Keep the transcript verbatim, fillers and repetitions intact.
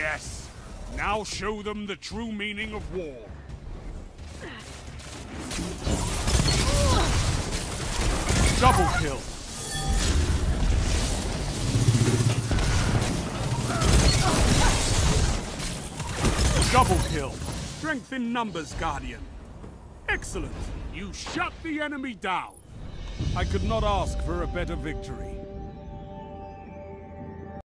Yes. Now show them the true meaning of war. Double kill. Double kill. Strength in numbers, Guardian. Excellent. You shut the enemy down. I could not ask for a better victory.